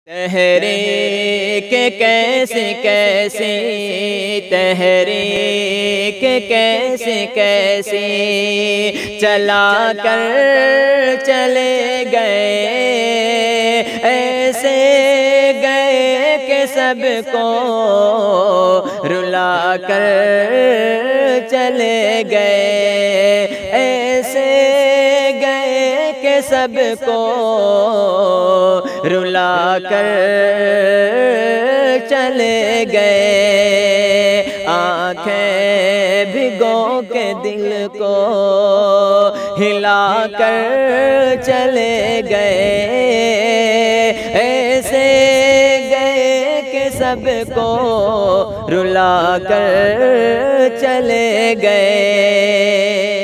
तहरीक कैसे कैसे तहरीक कैसे कैसे चला कर चले गए, ऐसे गए कि सबको रुला कर चले गए, ऐसे गए कि सबको रुला कर चले गए। आँखें भिगो के दिल को हिला कर चले गए, ऐसे गए कि सबको रुला कर चले गए।